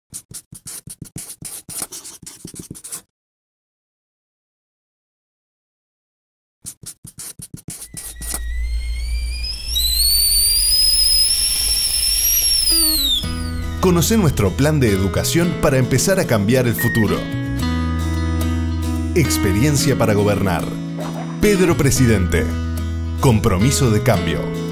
Conoce nuestro plan de educación para empezar a cambiar el futuro. Experiencia para gobernar. Pedro Presidente. Compromiso de cambio.